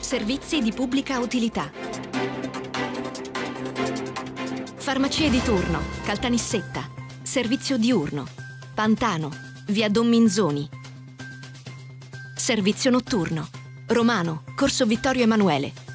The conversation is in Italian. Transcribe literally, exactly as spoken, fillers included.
Servizi di pubblica utilità. Farmacie di turno, Caltanissetta. Servizio diurno. Pantano, via Don Minzoni. Servizio notturno. Romano, Corso Vittorio Emanuele.